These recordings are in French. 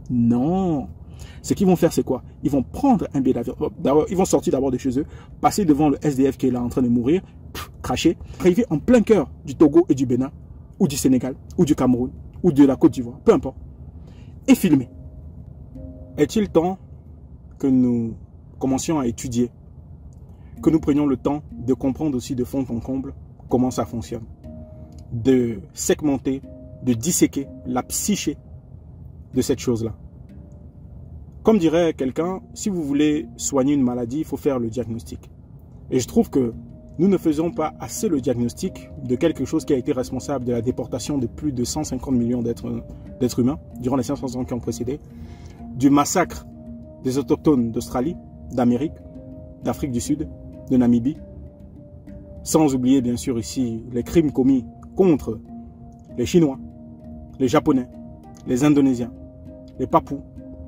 Non. Ce qu'ils vont faire, c'est quoi? Ils vont prendre un billet d'avion. D'abord, ils vont sortir d'abord de chez eux, passer devant le SDF qui est là en train de mourir, cracher, arriver en plein cœur du Togo et du Bénin, ou du Sénégal, ou du Cameroun, ou de la Côte d'Ivoire, peu importe, et filmer. Est-il temps que nous commencions à étudier, que nous prenions le temps de comprendre aussi de fond en comble comment ça fonctionne, de segmenter, de disséquer la psyché de cette chose-là. Comme dirait quelqu'un, si vous voulez soigner une maladie, il faut faire le diagnostic. Et je trouve que nous ne faisons pas assez le diagnostic de quelque chose qui a été responsable de la déportation de plus de 150 millions d'êtres humains durant les 500 ans qui ont précédé, du massacre des autochtones d'Australie, d'Amérique, d'Afrique du Sud, de Namibie, sans oublier bien sûr ici les crimes commis contre les Chinois, les Japonais, les Indonésiens, les Papous,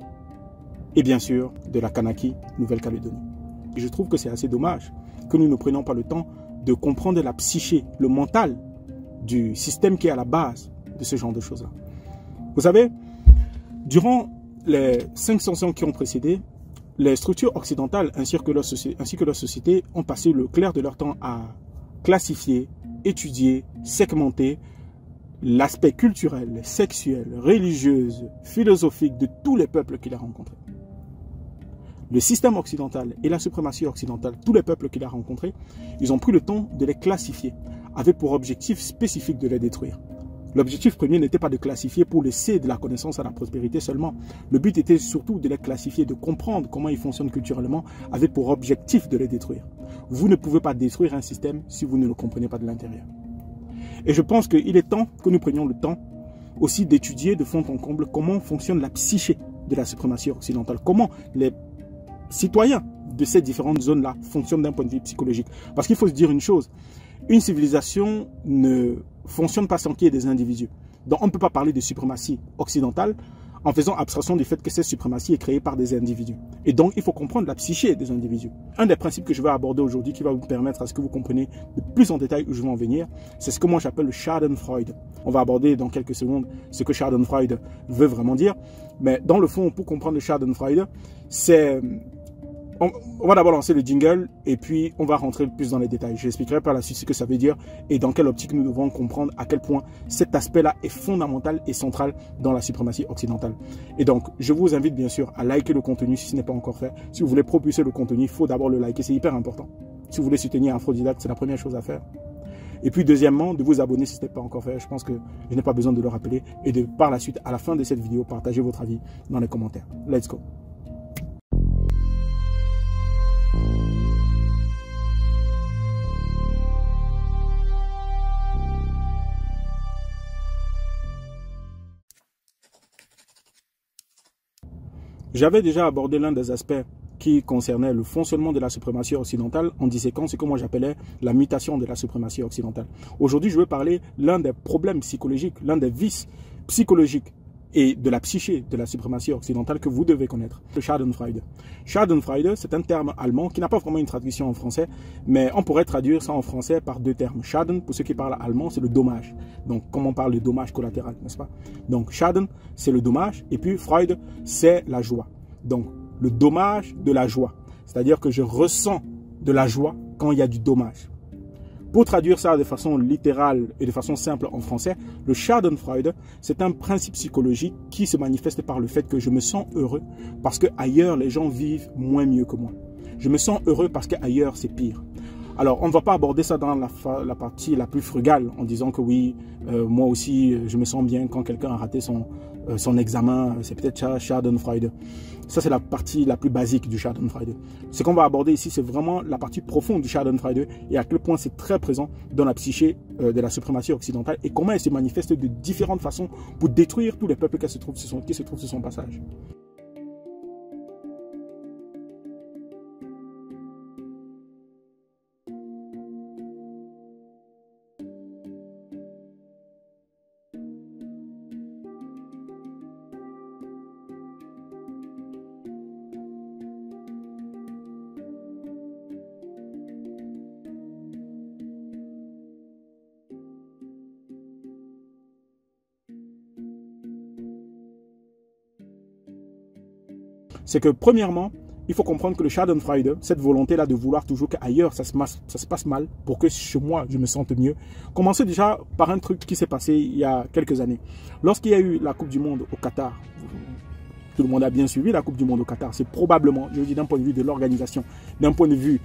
et bien sûr de la Kanaki, Nouvelle-Calédonie. Et je trouve que c'est assez dommage que nous ne prenions pas le temps de comprendre la psyché, le mental du système qui est à la base de ce genre de choses-là. Vous savez, durant les 500 ans qui ont précédé, les structures occidentales ainsi que leur société ont passé le clair de leur temps à classifier, étudier, segmenter l'aspect culturel, sexuel, religieux, philosophique de tous les peuples qu'il a rencontrés. Le système occidental et la suprématie occidentale, tous les peuples qu'il a rencontrés, ils ont pris le temps de les classifier, avec pour objectif spécifique de les détruire. L'objectif premier n'était pas de classifier pour laisser de la connaissance à la prospérité seulement. Le but était surtout de les classifier, de comprendre comment ils fonctionnent culturellement, avec pour objectif de les détruire. Vous ne pouvez pas détruire un système si vous ne le comprenez pas de l'intérieur. Et je pense qu'il est temps que nous prenions le temps aussi d'étudier de fond en comble comment fonctionne la psyché de la suprématie occidentale, comment les citoyens de ces différentes zones-là fonctionnent d'un point de vue psychologique. Parce qu'il faut se dire une chose, une civilisation ne fonctionne pas sans qu'il y ait des individus. Donc on ne peut pas parler de suprématie occidentale en faisant abstraction du fait que cette suprématie est créée par des individus. Et donc il faut comprendre la psyché des individus. Un des principes que je vais aborder aujourd'hui qui va vous permettre à ce que vous compreniez de plus en détail où je vais en venir, c'est ce que moi j'appelle le Schadenfreude. On va aborder dans quelques secondes ce que Schadenfreude veut vraiment dire. Mais dans le fond, pour comprendre le Schadenfreude, c'est... On va d'abord lancer le jingle et puis on va rentrer plus dans les détails. J'expliquerai par la suite ce que ça veut dire et dans quelle optique nous devons comprendre à quel point cet aspect-là est fondamental et central dans la suprématie occidentale. Et donc, je vous invite bien sûr à liker le contenu si ce n'est pas encore fait. Si vous voulez propulser le contenu, il faut d'abord le liker, c'est hyper important. Si vous voulez soutenir Afrodidacte, c'est la première chose à faire. Et puis deuxièmement, de vous abonner si ce n'est pas encore fait. Je pense que je n'ai pas besoin de le rappeler. Et de par la suite, à la fin de cette vidéo, partager votre avis dans les commentaires. Let's go. J'avais déjà abordé l'un des aspects qui concernait le fonctionnement de la suprématie occidentale en disséquant ce que moi j'appelais la mutation de la suprématie occidentale. Aujourd'hui, je veux parler l'un des problèmes psychologiques, l'un des vices psychologiques et de la psyché de la suprématie occidentale que vous devez connaître, le Schadenfreude. Schadenfreude, c'est un terme allemand qui n'a pas vraiment une traduction en français, mais on pourrait traduire ça en français par deux termes. Schaden, pour ceux qui parlent allemand, c'est le dommage. Donc, comme on parle de dommage collatéral, n'est-ce pas? Donc, Schaden, c'est le dommage, et puis Freude, c'est la joie. Donc, le dommage de la joie. C'est-à-dire que je ressens de la joie quand il y a du dommage. Pour traduire ça de façon littérale et de façon simple en français, le Schadenfreude, c'est un principe psychologique qui se manifeste par le fait que je me sens heureux parce qu'ailleurs, les gens vivent moins mieux que moi. Je me sens heureux parce qu'ailleurs, c'est pire. Alors, on ne va pas aborder ça dans la partie la plus frugale en disant que oui, moi aussi, je me sens bien quand quelqu'un a raté son examen. C'est peut-être Schadenfreude. Ça, c'est la partie la plus basique du Schadenfreude. Ce qu'on va aborder ici, c'est vraiment la partie profonde du Schadenfreude et à quel point c'est très présent dans la psyché de la suprématie occidentale et comment elle se manifeste de différentes façons pour détruire tous les peuples qui se trouvent sur son passage. c'est que premièrement, il faut comprendre que le Schadenfreude, cette volonté-là de vouloir toujours qu'ailleurs ça se passe mal pour que chez moi je me sente mieux, commençait déjà par un truc qui s'est passé il y a quelques années. Lorsqu'il y a eu la Coupe du Monde au Qatar, tout le monde a bien suivi la Coupe du Monde au Qatar, c'est probablement, je veux dire d'un point de vue de l'organisation, d'un point de vue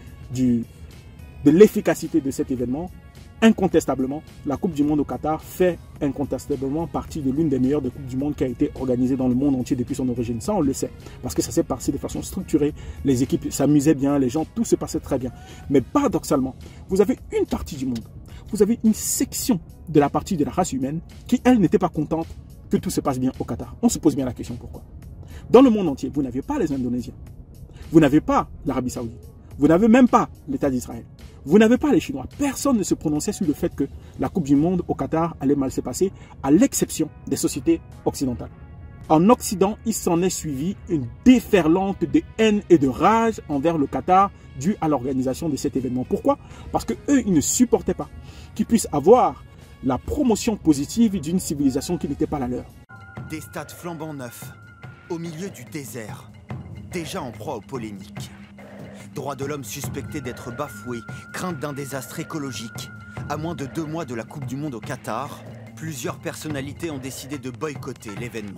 de l'efficacité de cet événement, incontestablement, la Coupe du Monde au Qatar fait incontestablement partie de l'une des meilleures des Coupes du Monde qui a été organisée dans le monde entier depuis son origine. Ça, on le sait, parce que ça s'est passé de façon structurée, les équipes s'amusaient bien, les gens, tout se passait très bien. Mais paradoxalement, vous avez une partie du monde, vous avez une section de la partie de la race humaine qui, elle, n'était pas contente que tout se passe bien au Qatar. On se pose bien la question pourquoi. Dans le monde entier, vous n'avez pas les Indonésiens, vous n'avez pas l'Arabie Saoudite, vous n'avez même pas l'État d'Israël. Vous n'avez pas les Chinois. Personne ne se prononçait sur le fait que la Coupe du Monde au Qatar allait mal se passer, à l'exception des sociétés occidentales. En Occident, il s'en est suivi une déferlante de haine et de rage envers le Qatar due à l'organisation de cet événement. Pourquoi? Parce que eux, ils ne supportaient pas qu'ils puissent avoir la promotion positive d'une civilisation qui n'était pas la leur. Des stades flambant neufs, au milieu du désert, déjà en proie aux polémiques. Droits de l'homme suspectés d'être bafoués, crainte d'un désastre écologique. À moins de 2 mois de la Coupe du Monde au Qatar, plusieurs personnalités ont décidé de boycotter l'événement.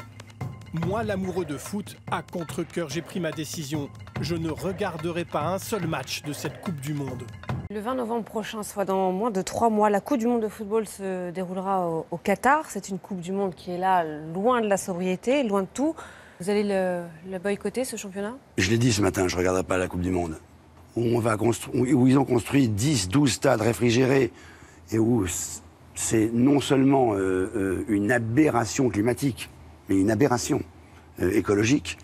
Moi, l'amoureux de foot, à contre-cœur, j'ai pris ma décision. Je ne regarderai pas un seul match de cette Coupe du Monde. Le 20 novembre prochain, soit dans moins de 3 mois, la Coupe du Monde de football se déroulera au Qatar. C'est une Coupe du Monde qui est là, loin de la sobriété, loin de tout. Vous allez le boycotter, ce championnat? Je l'ai dit ce matin, je ne regarderai pas la Coupe du Monde. Où ils ont construit 10, 12 stades réfrigérés et où c'est non seulement une aberration climatique, mais une aberration écologique.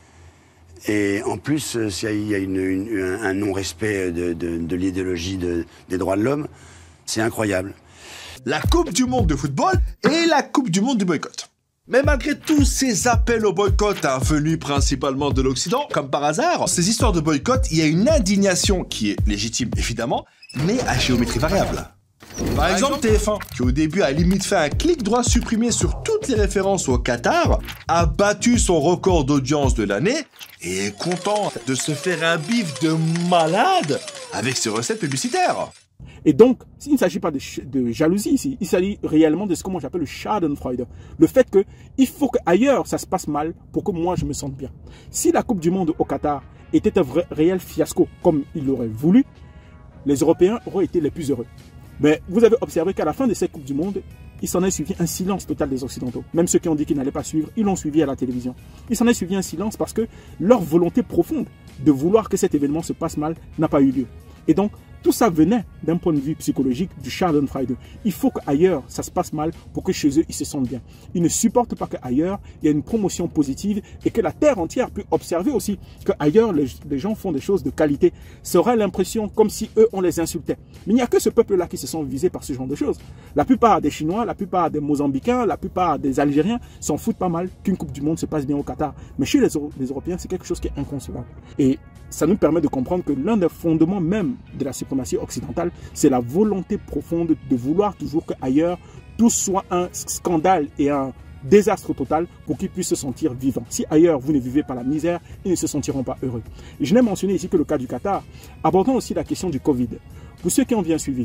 Et en plus, il y a un non-respect de l'idéologie des droits de l'homme. C'est incroyable. La Coupe du Monde de football et la Coupe du Monde du boycott. Mais malgré tous ces appels au boycott venus principalement de l'Occident, comme par hasard, ces histoires de boycott, il y a une indignation qui est légitime évidemment, mais à géométrie variable. Par exemple, TF1, qui au début a limite fait un clic droit supprimé sur toutes les références au Qatar, a battu son record d'audience de l'année et est content de se faire un bif de malade avec ses recettes publicitaires. Et donc, il ne s'agit pas de jalousie ici, il s'agit réellement de ce que moi j'appelle le Schadenfreude. Le fait qu'il faut qu'ailleurs ça se passe mal pour que moi je me sente bien. Si la Coupe du Monde au Qatar était un réel fiasco comme il l'aurait voulu, les Européens auraient été les plus heureux. Mais vous avez observé qu'à la fin de cette Coupe du Monde, il s'en est suivi un silence total des Occidentaux. Même ceux qui ont dit qu'ils n'allaient pas suivre, ils l'ont suivi à la télévision. Il s'en est suivi un silence parce que leur volonté profonde de vouloir que cet événement se passe mal n'a pas eu lieu. Et donc, tout ça venait d'un point de vue psychologique du Schadenfreude. Il faut qu'ailleurs, ça se passe mal pour que chez eux, ils se sentent bien. Ils ne supportent pas qu'ailleurs, il y a une promotion positive et que la terre entière puisse observer aussi qu'ailleurs, les gens font des choses de qualité. Ça aurait l'impression comme si eux, on les insultait. Mais il n'y a que ce peuple-là qui se sent visé par ce genre de choses. La plupart des Chinois, la plupart des Mozambicains, la plupart des Algériens s'en foutent pas mal qu'une Coupe du Monde se passe bien au Qatar. Mais chez les Européens, c'est quelque chose qui est inconcevable. Et ça nous permet de comprendre que l'un des fondements même de la suprématie occidentale, c'est la volonté profonde de vouloir toujours qu'ailleurs, tout soit un scandale et un désastre total pour qu'ils puissent se sentir vivants. Si ailleurs, vous ne vivez pas la misère, ils ne se sentiront pas heureux. Et je n'ai mentionné ici que le cas du Qatar. Abordons aussi la question du Covid. Pour ceux qui ont bien suivi,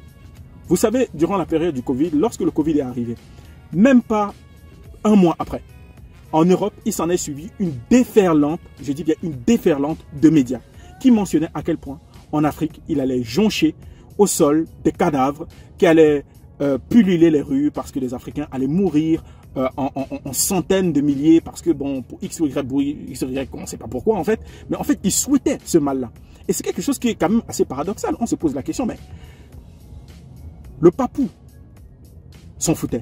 vous savez, durant la période du Covid, lorsque le Covid est arrivé, même pas un mois après, en Europe, il s'en est suivi une déferlante, je dis bien une déferlante de médias qui mentionnaient à quel point en Afrique, il allait joncher au sol des cadavres qui allaient pulluler les rues parce que les Africains allaient mourir en centaines de milliers parce que, bon, pour X ou Y, on ne sait pas pourquoi en fait, mais en fait, ils souhaitaient ce mal-là. Et c'est quelque chose qui est quand même assez paradoxal. On se pose la question, mais le Papou s'en foutait.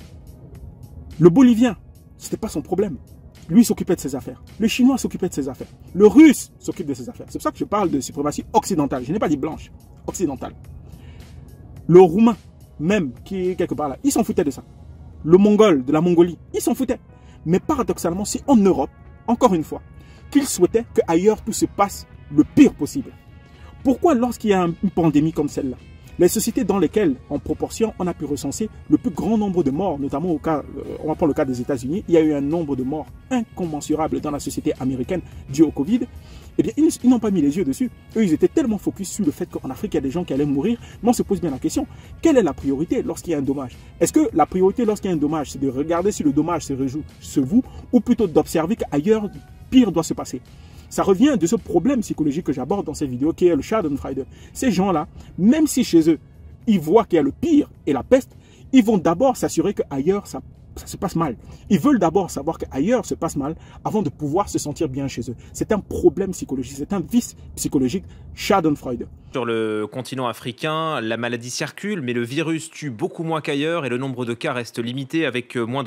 Le Bolivien, c'était pas son problème. Lui s'occupait de ses affaires. Le Chinois s'occupait de ses affaires. Le Russe s'occupe de ses affaires. C'est pour ça que je parle de suprématie occidentale. Je n'ai pas dit blanche, occidentale. Le Roumain, même, qui est quelque part là, il s'en foutait de ça. Le Mongol, de la Mongolie, il s'en foutait. Mais paradoxalement, c'est en Europe, encore une fois, qu'il souhaitait qu'ailleurs tout se passe le pire possible. Pourquoi lorsqu'il y a une pandémie comme celle-là, Les sociétés dans lesquelles, en proportion, on a pu recenser le plus grand nombre de morts, notamment au cas, on va prendre le cas des États-Unis, il y a eu un nombre de morts incommensurable dans la société américaine dû au Covid. Eh bien, ils n'ont pas mis les yeux dessus. Eux, ils étaient tellement focus sur le fait qu'en Afrique, il y a des gens qui allaient mourir. Mais on se pose bien la question, quelle est la priorité lorsqu'il y a un dommage? Est-ce que la priorité lorsqu'il y a un dommage, c'est de regarder si le dommage se voue, ou plutôt d'observer qu'ailleurs, pire doit se passer? Ça revient de ce problème psychologique que j'aborde dans cette vidéo, qui est le Schadenfreude. Ces gens-là, même si chez eux, ils voient qu'il y a le pire et la peste, ils vont d'abord s'assurer qu'ailleurs, ça se passe mal. Ils veulent d'abord savoir qu'ailleurs se passe mal avant de pouvoir se sentir bien chez eux. C'est un problème psychologique, c'est un vice psychologique, Schadenfreude. Sur le continent africain, la maladie circule, mais le virus tue beaucoup moins qu'ailleurs et le nombre de cas reste limité avec moins de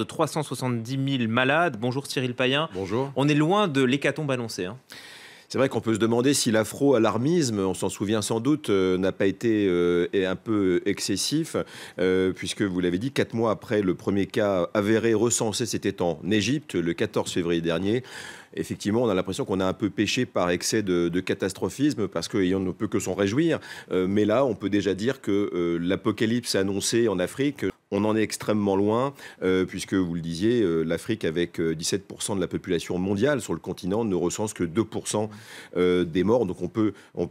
370 000 malades. Bonjour Cyril Payen. Bonjour. On est loin de l'hécatombe annoncée. C'est vrai qu'on peut se demander si l'afro-alarmisme, on s'en souvient sans doute, n'a pas été un peu excessif, puisque vous l'avez dit, 4 mois après le premier cas avéré recensé, c'était en Égypte, le 14 février dernier. Effectivement, on a l'impression qu'on a un peu péché par excès de catastrophisme, parce qu'on ne peut que s'en réjouir. Mais là, on peut déjà dire que l'apocalypse annoncé en Afrique, on en est extrêmement loin, puisque, vous le disiez, l'Afrique, avec 17% de la population mondiale sur le continent, ne recense que 2% des morts. Donc on peut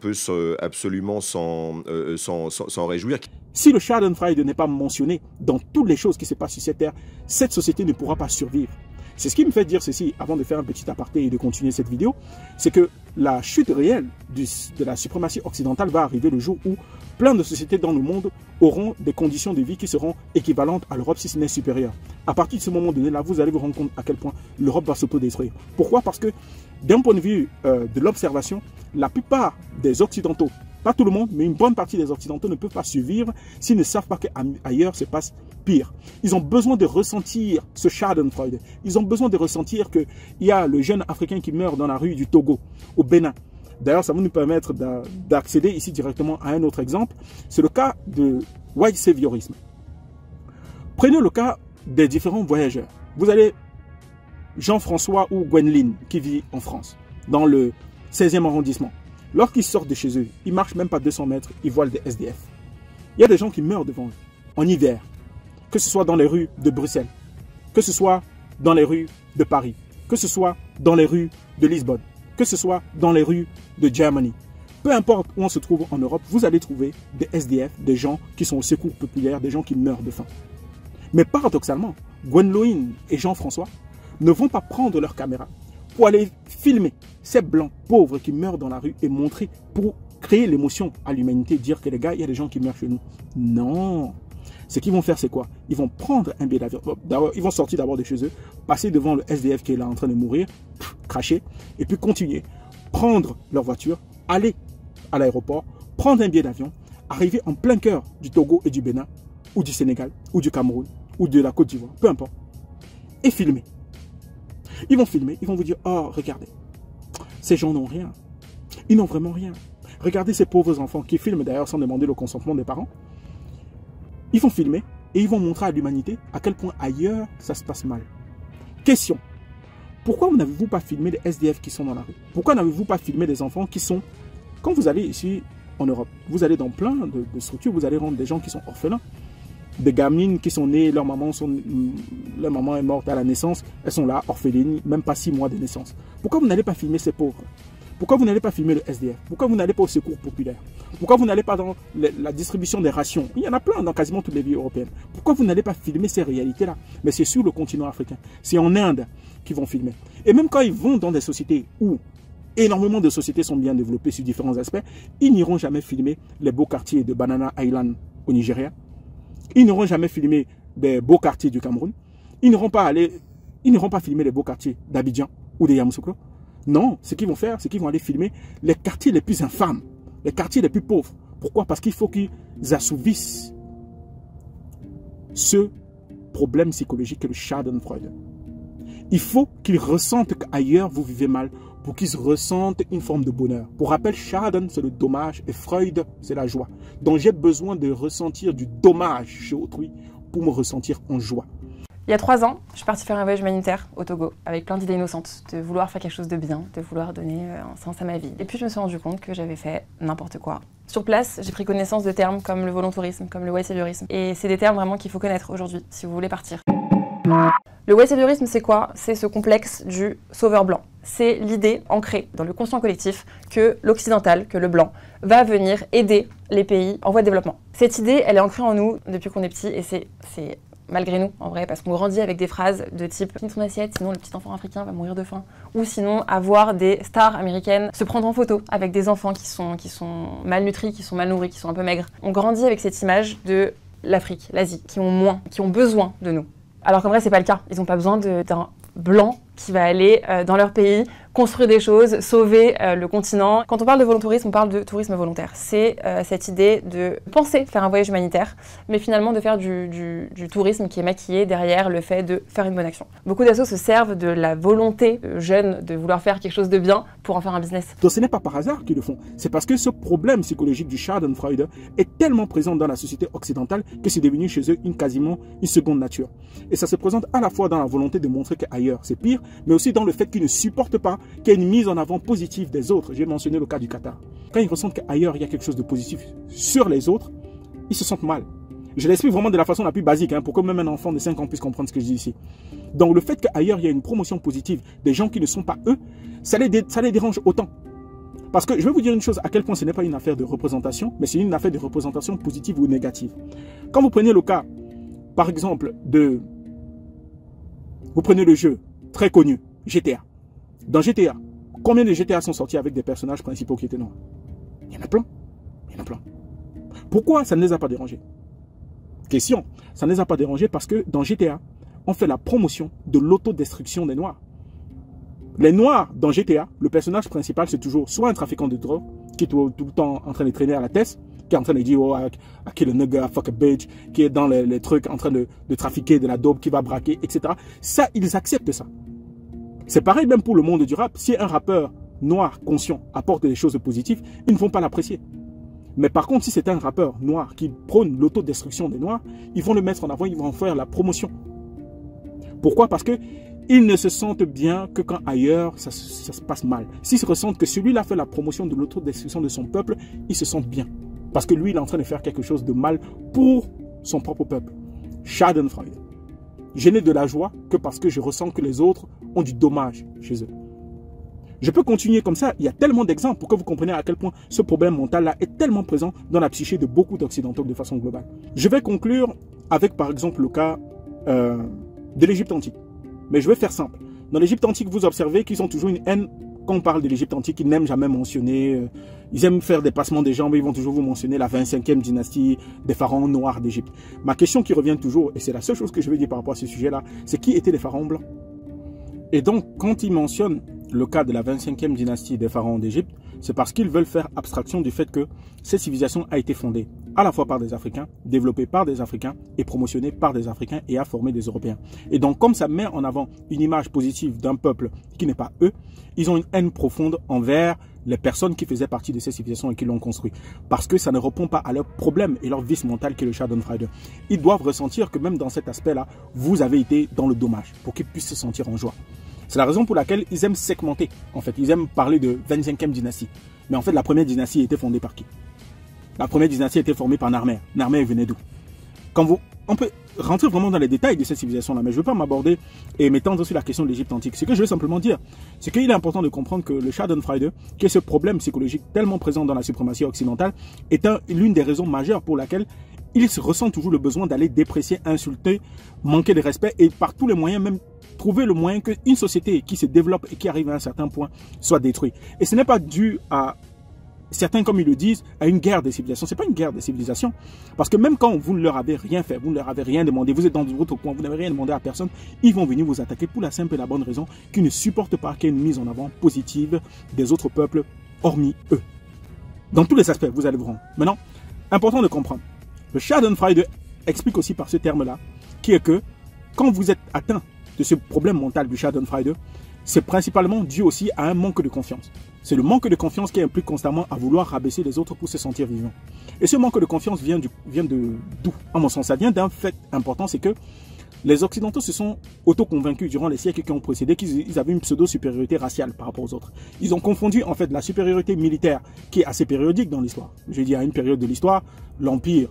absolument s'en réjouir. Si le Schadenfreude n'est pas mentionné dans toutes les choses qui se passent sur cette terre, cette société ne pourra pas survivre. C'est ce qui me fait dire ceci, avant de faire un petit aparté et de continuer cette vidéo, c'est que la chute réelle de la suprématie occidentale va arriver le jour où plein de sociétés dans le monde auront des conditions de vie qui seront équivalentes à l'Europe, si ce n'est supérieures. À partir de ce moment donné, là, vous allez vous rendre compte à quel point l'Europe va s'autodétruire. Pourquoi? Parce que d'un point de vue de l'observation, la plupart des Occidentaux, pas tout le monde, mais une bonne partie des Occidentaux ne peuvent pas survivre s'ils ne savent pas qu'ailleurs se passe pire. Ils ont besoin de ressentir ce Schadenfreude. Ils ont besoin de ressentir qu'il y a le jeune Africain qui meurt dans la rue du Togo, au Bénin. D'ailleurs, ça va nous permettre d'accéder ici directement à un autre exemple. C'est le cas de white saviorisme. Prenez le cas des différents voyageurs. Vous avez Jean-François ou Gwendoline qui vit en France, dans le 16e arrondissement. Lorsqu'ils sortent de chez eux, ils ne marchent même pas 200 mètres, ils voient des SDF. Il y a des gens qui meurent devant eux, en hiver, que ce soit dans les rues de Bruxelles, que ce soit dans les rues de Paris, que ce soit dans les rues de Lisbonne, que ce soit dans les rues de Germany. Peu importe où on se trouve en Europe, vous allez trouver des SDF, des gens qui sont au secours populaire, des gens qui meurent de faim. Mais paradoxalement, Gwendoline et Jean-François ne vont pas prendre leur caméra pour aller filmer ces blancs pauvres qui meurent dans la rue et montrer, pour créer l'émotion à l'humanité, dire que les gars, il y a des gens qui meurent chez nous. Non. Ce qu'ils vont faire, c'est quoi? Ils vont prendre un billet d'avion. Ils vont sortir d'abord de chez eux, passer devant le SDF qui est là en train de mourir, cracher, et puis continuer. Prendre leur voiture, aller à l'aéroport, prendre un billet d'avion, arriver en plein cœur du Togo et du Bénin, ou du Sénégal, ou du Cameroun, ou de la Côte d'Ivoire, peu importe, et filmer. Ils vont filmer, ils vont vous dire, oh, regardez, ces gens n'ont rien. Ils n'ont vraiment rien. Regardez ces pauvres enfants qui filment d'ailleurs sans demander le consentement des parents. Ils vont filmer et ils vont montrer à l'humanité à quel point ailleurs ça se passe mal. Question. Pourquoi n'avez-vous pas filmé les SDF qui sont dans la rue? Pourquoi n'avez-vous pas filmé les enfants qui sont... Quand vous allez ici en Europe, vous allez dans plein de structures, vous allez rendre des gens qui sont orphelins. Des gamines qui sont nées, leur maman est morte à la naissance, elles sont là, orphelines, même pas 6 mois de naissance. Pourquoi vous n'allez pas filmer ces pauvres? Pourquoi vous n'allez pas filmer le SDF? Pourquoi vous n'allez pas au secours populaire? Pourquoi vous n'allez pas dans la distribution des rations? Il y en a plein dans quasiment toutes les villes européennes. Pourquoi vous n'allez pas filmer ces réalités-là? Mais c'est sur le continent africain. C'est en Inde qu'ils vont filmer. Et même quand ils vont dans des sociétés où énormément de sociétés sont bien développées sur différents aspects, ils n'iront jamais filmer les beaux quartiers de Banana Island au Nigeria. Ils n'auront jamais filmé des beaux quartiers du Cameroun. Ils n'iront pas filmer les beaux quartiers d'Abidjan ou de Yamoussoukro. Non, ce qu'ils vont faire, c'est qu'ils vont aller filmer les quartiers les plus infâmes, les quartiers les plus pauvres. Pourquoi? Parce qu'il faut qu'ils assouvissent ce problème psychologique que le Schadenfreude. Il faut qu'ils ressentent qu'ailleurs vous vivez mal pour qu'ils ressentent une forme de bonheur. Pour rappel, Schaden, c'est le dommage et Freude, c'est la joie. Donc j'ai besoin de ressentir du dommage chez autrui pour me ressentir en joie. Il y a 3 ans, je suis partie faire un voyage humanitaire au Togo avec plein d'idées innocentes, de vouloir faire quelque chose de bien, de vouloir donner un sens à ma vie. Et puis je me suis rendu compte que j'avais fait n'importe quoi. Sur place, j'ai pris connaissance de termes comme le volontourisme, comme le white saviorisme. Et c'est des termes vraiment qu'il faut connaître aujourd'hui si vous voulez partir. Le white saviorisme, c'est quoi? C'est ce complexe du sauveur blanc. C'est l'idée ancrée dans le conscient collectif que l'occidental, que le blanc, va venir aider les pays en voie de développement. Cette idée, elle est ancrée en nous depuis qu'on est petit et c'est malgré nous, en vrai, parce qu'on grandit avec des phrases de type « finis ton assiette, sinon le petit enfant africain va mourir de faim ». Ou sinon, avoir des stars américaines se prendre en photo avec des enfants qui sont malnutris, qui sont mal nourris, qui sont un peu maigres. On grandit avec cette image de l'Afrique, l'Asie, qui ont besoin de nous. Alors qu'en vrai, c'est pas le cas. Ils n'ont pas besoin d'un blanc qui va aller dans leur pays, construire des choses, sauver le continent. Quand on parle de volontourisme, on parle de tourisme volontaire. C'est cette idée de penser faire un voyage humanitaire, mais finalement de faire du tourisme qui est maquillé derrière le fait de faire une bonne action. Beaucoup d'assos se servent de la volonté jeune de vouloir faire quelque chose de bien pour en faire un business. Donc ce n'est pas par hasard qu'ils le font. C'est parce que ce problème psychologique du Schadenfreude est tellement présent dans la société occidentale que c'est devenu chez eux quasiment une seconde nature. Et ça se présente à la fois dans la volonté de montrer qu'ailleurs c'est pire, mais aussi dans le fait qu'ils ne supportent pas qu'il y ait une mise en avant positive des autres. J'ai mentionné le cas du Qatar. Quand ils ressentent qu'ailleurs il y a quelque chose de positif sur les autres, ils se sentent mal. Je l'explique vraiment de la façon la plus basique, pour que même un enfant de 5 ans puisse comprendre ce que je dis ici. Donc le fait qu'ailleurs il y a une promotion positive des gens qui ne sont pas eux, ça les dérange autant. Parce que je vais vous dire une chose, à quel point ce n'est pas une affaire de représentation, mais c'est une affaire de représentation positive ou négative. Quand vous prenez le cas, par exemple, vous prenez le jeu très connu, GTA. Dans GTA, combien de GTA sont sortis avec des personnages principaux qui étaient noirs? Il y en a plein. Il y en a plein. Pourquoi ça ne les a pas dérangés? Question, ça ne les a pas dérangés parce que dans GTA, on fait la promotion de l'autodestruction des noirs. Les noirs, dans GTA, le personnage principal, c'est toujours soit un trafiquant de drogue, qui est tout le temps en train de traîner à la tête, qui est en train de dire oh, I kill a nigga, fuck a bitch, qui est dans les trucs en train de trafiquer de la dope, qui va braquer, etc. Ça, ils acceptent ça. C'est pareil même pour le monde du rap. Si un rappeur noir conscient apporte des choses positives, ils ne vont pas l'apprécier. Mais par contre, si c'est un rappeur noir qui prône l'autodestruction des noirs, ils vont le mettre en avant, ils vont en faire la promotion. Pourquoi? Parce que ils ne se sentent bien que quand ailleurs ça se passe mal. S'ils se ressentent que celui-là fait la promotion de l'autodestruction de son peuple, ils se sentent bien. Parce que lui, il est en train de faire quelque chose de mal pour son propre peuple. Schadenfreude. Je n'ai de la joie que parce que je ressens que les autres ont du dommage chez eux. Je peux continuer comme ça. Il y a tellement d'exemples pour que vous compreniez à quel point ce problème mental-là est tellement présent dans la psyché de beaucoup d'Occidentaux de façon globale. Je vais conclure avec, par exemple, le cas de l'Égypte antique. Mais je vais faire simple. Dans l'Égypte antique, vous observez qu'ils ont toujours une haine. Quand on parle de l'Égypte antique, ils n'aiment jamais mentionner, ils aiment faire des passements des jambes, ils vont toujours vous mentionner la 25e dynastie des pharaons noirs d'Égypte. Ma question qui revient toujours, et c'est la seule chose que je vais dire par rapport à ce sujet-là, c'est qui étaient les pharaons blancs? Et donc, quand ils mentionnent le cas de la 25e dynastie des pharaons d'Égypte, c'est parce qu'ils veulent faire abstraction du fait que cette civilisation a été fondée à la fois par des Africains, développée par des Africains et promotionnée par des Africains et a formé des Européens. Et donc, comme ça met en avant une image positive d'un peuple qui n'est pas eux, ils ont une haine profonde envers les personnes qui faisaient partie de ces civilisations et qui l'ont construit. Parce que ça ne répond pas à leur problème et leur vice mental qui est le Schadenfreude. Ils doivent ressentir que même dans cet aspect-là, vous avez été dans le dommage pour qu'ils puissent se sentir en joie. C'est la raison pour laquelle ils aiment segmenter. En fait, ils aiment parler de 25e dynastie. Mais en fait, la première dynastie a été fondée par qui? La première dynastie a été formée par Narmer. Narmer venait d'où? On peut rentrer vraiment dans les détails de cette civilisation-là, mais je ne veux pas m'aborder et m'étendre sur la question de l'Égypte antique. Ce que je veux simplement dire, c'est qu'il est important de comprendre que le Schadenfreude, qui est ce problème psychologique tellement présent dans la suprématie occidentale, est l'une des raisons majeures pour laquelle ils se ressentent toujours le besoin d'aller déprécier, insulter, manquer de respect et par tous les moyens, même trouver le moyen qu'une société qui se développe et qui arrive à un certain point soit détruite. Et ce n'est pas dû à certains, comme ils le disent, à une guerre des civilisations. Ce n'est pas une guerre des civilisations. Parce que même quand vous ne leur avez rien fait, vous ne leur avez rien demandé, vous êtes dans votre coin, vous n'avez rien demandé à personne, ils vont venir vous attaquer pour la simple et la bonne raison qu'ils ne supportent pas qu'il y ait une mise en avant positive des autres peuples, hormis eux. Dans tous les aspects, vous allez vous rendre. Maintenant, important de comprendre. Le Schadenfreude explique aussi par ce terme-là, qui est que quand vous êtes atteint de ce problème mental du Schadenfreude, c'est principalement dû aussi à un manque de confiance. C'est le manque de confiance qui implique constamment à vouloir rabaisser les autres pour se sentir vivant. Et ce manque de confiance vient d'où? À mon sens, ça vient d'un fait important, c'est que Les Occidentaux se sont auto-convaincus durant les siècles qui ont précédé qu'ils avaient une pseudo-supériorité raciale par rapport aux autres. Ils ont confondu en fait la supériorité militaire qui est assez périodique dans l'histoire. Je veux dire, à une période de l'histoire, l'empire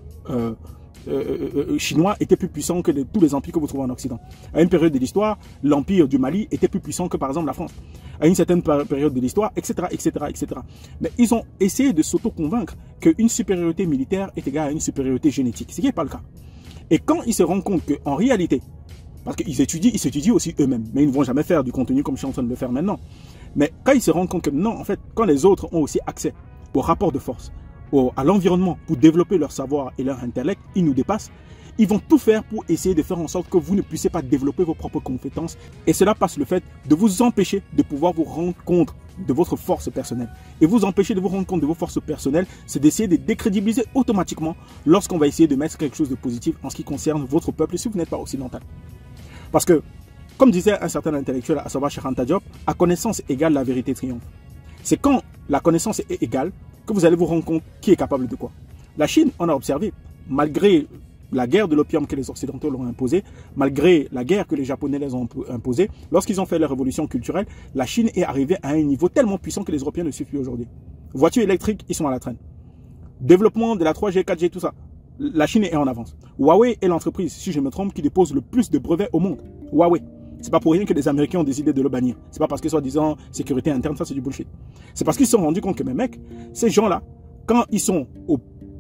chinois était plus puissant que tous les empires que vous trouvez en Occident. À une période de l'histoire, l'empire du Mali était plus puissant que par exemple la France. À une certaine période de l'histoire, etc., etc., etc. Mais ils ont essayé de s'auto-convaincre qu'une supériorité militaire est égale à une supériorité génétique, ce qui n'est pas le cas. Et quand ils se rendent compte qu'en réalité, parce qu'ils s'étudient aussi eux-mêmes, mais ils ne vont jamais faire du contenu comme je suis en train de le faire maintenant. Mais quand ils se rendent compte que non, en fait, quand les autres ont aussi accès au rapport de force, à l'environnement pour développer leur savoir et leur intellect, ils nous dépassent. Ils vont tout faire pour essayer de faire en sorte que vous ne puissiez pas développer vos propres compétences. Et cela passe le fait de vous empêcher de pouvoir vous rendre compte de votre force personnelle. Et vous empêcher de vous rendre compte de vos forces personnelles, c'est d'essayer de décrédibiliser automatiquement lorsqu'on va essayer de mettre quelque chose de positif en ce qui concerne votre peuple si vous n'êtes pas occidental. Parce que, comme disait un certain intellectuel, à savoir Cheikh Anta Diop, à connaissance égale, la vérité triomphe. C'est quand la connaissance est égale que vous allez vous rendre compte qui est capable de quoi. La Chine, on a observé, malgré la guerre de l'opium que les Occidentaux leur ont imposée, malgré la guerre que les Japonais les ont imposée, lorsqu'ils ont fait la révolution culturelle, la Chine est arrivée à un niveau tellement puissant que les Européens ne suivent plus aujourd'hui. Voitures électriques, ils sont à la traîne. Développement de la 3G, 4G, tout ça. La Chine est en avance. Huawei est l'entreprise, si je me trompe, qui dépose le plus de brevets au monde. Huawei. C'est pas pour rien que les Américains ont décidé de le bannir. C'est pas parce que soi-disant sécurité interne, ça c'est du bullshit. C'est parce qu'ils se sont rendus compte que mes mecs, ces gens-là, quand ils sont au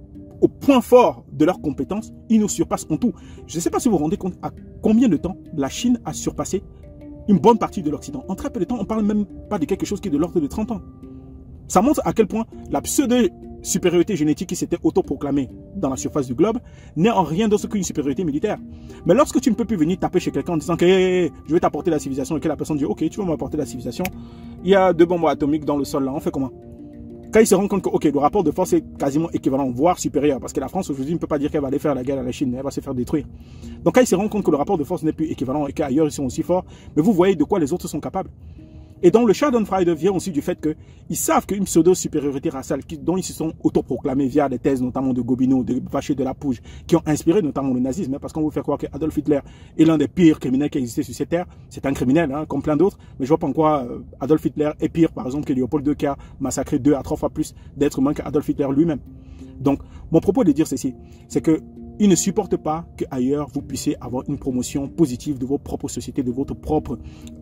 point fort de leurs compétences, ils nous surpassent en tout. Je ne sais pas si vous vous rendez compte à combien de temps la Chine a surpassé une bonne partie de l'Occident. En très peu de temps, on ne parle même pas de quelque chose qui est de l'ordre de 30 ans. Ça montre à quel point la pseudo-supériorité génétique qui s'était autoproclamée dans la surface du globe n'est en rien d'autre qu'une supériorité militaire. Mais lorsque tu ne peux plus venir taper chez quelqu'un en disant que hey, je vais t'apporter la civilisation et que la personne dit ok, tu vas m'apporter la civilisation, il y a 2 bombes atomiques dans le sol là, on fait comment? Quand ils se rendent compte que ok, le rapport de force est quasiment équivalent, voire supérieur, parce que la France aujourd'hui ne peut pas dire qu'elle va aller faire la guerre à la Chine, elle va se faire détruire. Donc quand ils se rendent compte que le rapport de force n'est plus équivalent et qu'ailleurs ils sont aussi forts, mais vous voyez de quoi les autres sont capables. Et donc le Schadenfreude vient aussi du fait qu'ils savent qu'une pseudo-supériorité raciale dont ils se sont autoproclamés via des thèses notamment de Gobineau, de Vacher de la Pouge, qui ont inspiré notamment le nazisme, parce qu'on vous fait croire qu'Adolf Hitler est l'un des pires criminels qui a existé sur cette terre. C'est un criminel, hein, comme plein d'autres, mais je vois pas en quoi Adolf Hitler est pire, par exemple, que Léopold II qui a massacré 2 à 3 fois plus d'êtres humains qu'Adolf Hitler lui-même. Donc, mon propos de dire ceci, c'est que ils ne supportent pas qu'ailleurs vous puissiez avoir une promotion positive de vos propres sociétés, de votre propre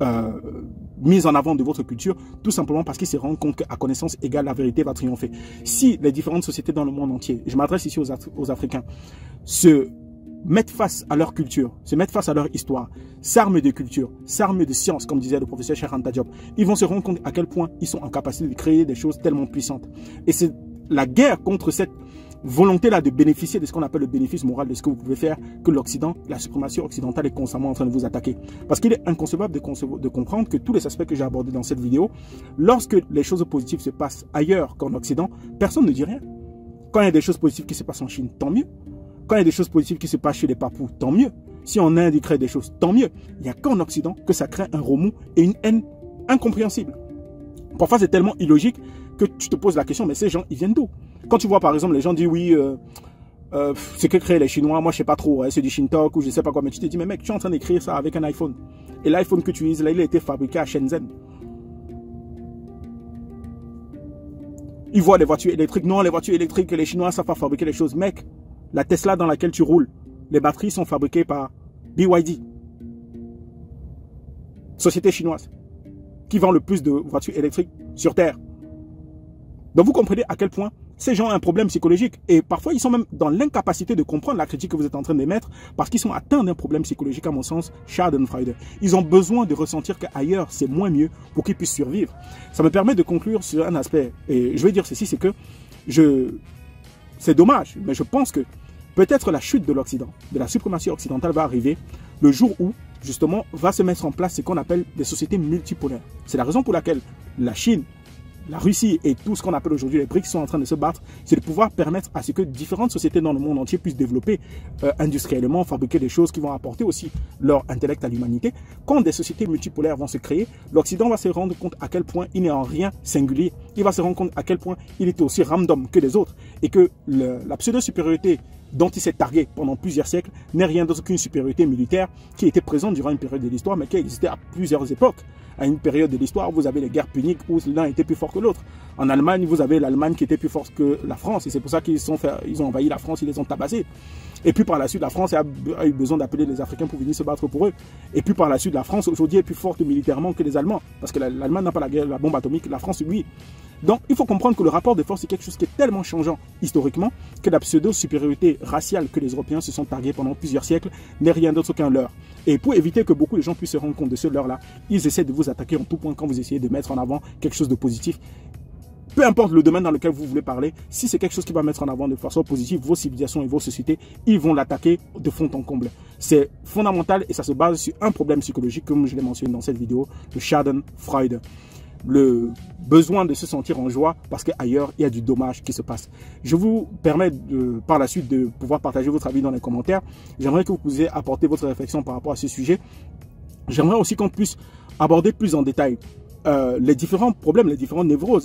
mise en avant de votre culture, tout simplement parce qu'ils se rendent compte qu'à connaissance égale, la vérité va triompher. Si les différentes sociétés dans le monde entier, je m'adresse ici aux Africains, se mettent face à leur culture, se mettent face à leur histoire, s'arment de culture, s'arment de science, comme disait le professeur Cheikh Anta Diop, ils vont se rendre compte à quel point ils sont en capacité de créer des choses tellement puissantes. Et c'est la guerre contre cette volonté-là de bénéficier de ce qu'on appelle le bénéfice moral de ce que vous pouvez faire, que l'Occident, la suprématie occidentale est constamment en train de vous attaquer. Parce qu'il est inconcevable de comprendre que tous les aspects que j'ai abordés dans cette vidéo, lorsque les choses positives se passent ailleurs qu'en Occident, personne ne dit rien. Quand il y a des choses positives qui se passent en Chine, tant mieux. Quand il y a des choses positives qui se passent chez les Papous, tant mieux. Si en Inde il crée des choses, tant mieux. Il n'y a qu'en Occident que ça crée un remous et une haine incompréhensible. Parfois c'est tellement illogique que tu te poses la question, mais ces gens, ils viennent d'où? Quand tu vois par exemple les gens disent oui, c'est que créent les Chinois, moi je sais pas trop, c'est du Shintok ou je sais pas quoi, mais tu te dis mais mec, tu es en train d'écrire ça avec un iPhone. Et l'iPhone que tu utilises là, il a été fabriqué à Shenzhen. Ils voient les voitures électriques, non les voitures électriques, les Chinois savent pas fabriquer les choses. Mec, la Tesla dans laquelle tu roules, les batteries sont fabriquées par BYD. Société chinoise, qui vend le plus de voitures électriques sur Terre. Donc vous comprenez à quel point ces gens ont un problème psychologique. Et parfois, ils sont même dans l'incapacité de comprendre la critique que vous êtes en train d'émettre parce qu'ils sont atteints d'un problème psychologique, à mon sens, Schadenfreude. Ils ont besoin de ressentir qu'ailleurs, c'est moins mieux pour qu'ils puissent survivre. Ça me permet de conclure sur un aspect. Et je vais dire ceci, c'est que c'est dommage, mais je pense que peut-être la chute de l'Occident, de la suprématie occidentale va arriver le jour où, justement, va se mettre en place ce qu'on appelle des sociétés multipolaires. C'est la raison pour laquelle la Chine, la Russie et tout ce qu'on appelle aujourd'hui les BRICS sont en train de se battre, c'est de pouvoir permettre à ce que différentes sociétés dans le monde entier puissent développer industriellement, fabriquer des choses qui vont apporter aussi leur intellect à l'humanité. Quand des sociétés multipolaires vont se créer, l'Occident va se rendre compte à quel point il n'est en rien singulier. Il va se rendre compte à quel point il est aussi random que les autres et que la pseudo-supériorité dont il s'est targué pendant plusieurs siècles n'est rien d'autre qu'une supériorité militaire qui était présente durant une période de l'histoire, mais qui a existé à plusieurs époques. À une période de l'histoire, vous avez les guerres puniques où l'un était plus fort que l'autre. En Allemagne, vous avez l'Allemagne qui était plus forte que la France, et c'est pour ça qu'ils ont envahi la France, ils les ont tabassés. Et puis par la suite, la France a eu besoin d'appeler les Africains pour venir se battre pour eux. Et puis par la suite, la France aujourd'hui est plus forte militairement que les Allemands, parce que l'Allemagne n'a pas la bombe atomique, la France oui. Donc il faut comprendre que le rapport de force est quelque chose qui est tellement changeant historiquement que la pseudo-supériorité raciale que les Européens se sont targués pendant plusieurs siècles n'est rien d'autre qu'un leurre. Et pour éviter que beaucoup de gens puissent se rendre compte de ce leurre-là, ils essaient de vous attaquer en tout point quand vous essayez de mettre en avant quelque chose de positif. Peu importe le domaine dans lequel vous voulez parler, si c'est quelque chose qui va mettre en avant de façon positive vos civilisations et vos sociétés, ils vont l'attaquer de fond en comble. C'est fondamental et ça se base sur un problème psychologique, comme je l'ai mentionné dans cette vidéo, le Schadenfreude. Le besoin de se sentir en joie parce qu'ailleurs, il y a du dommage qui se passe. Je vous permets par la suite de pouvoir partager votre avis dans les commentaires. J'aimerais que vous puissiez apporter votre réflexion par rapport à ce sujet. J'aimerais aussi qu'on puisse aborder plus en détail les différents problèmes, les différentes névroses,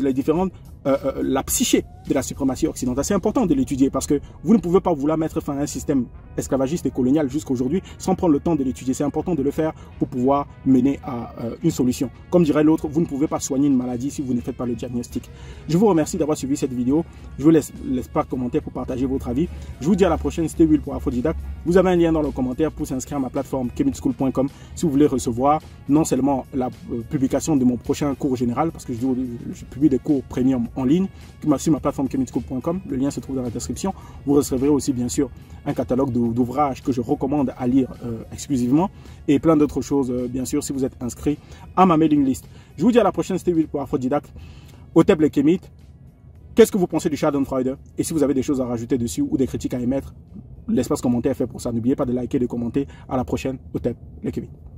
la psyché de la suprématie occidentale. C'est important de l'étudier parce que vous ne pouvez pas vouloir mettre fin à un système esclavagiste et colonial jusqu'à aujourd'hui sans prendre le temps de l'étudier. C'est important de le faire pour pouvoir mener à une solution. Comme dirait l'autre, vous ne pouvez pas soigner une maladie si vous ne faites pas le diagnostic. Je vous remercie d'avoir suivi cette vidéo. Je vous laisse pas de commentaires pour partager votre avis. Je vous dis à la prochaine. C'était Will pour Afrodidacte. Vous avez un lien dans le commentaire pour s'inscrire à ma plateforme kemitschool.com si vous voulez recevoir non seulement la publication de mon prochain cours général, parce que je publie des cours premium en ligne sur ma plateforme kemitschool.com. Le lien se trouve dans la description. Vous recevrez aussi bien sûr un catalogue d'ouvrages que je recommande à lire exclusivement et plein d'autres choses bien sûr si vous êtes inscrit à ma mailing list. Je vous dis à la prochaine. C'était Will pour Afrodidacte. Otep les Kémites. Qu'est-ce que vous pensez du Schadenfreude? Et si vous avez des choses à rajouter dessus ou des critiques à émettre, l'espace commentaire est fait pour ça. N'oubliez pas de liker, de commenter. À la prochaine. Otep les Kémites.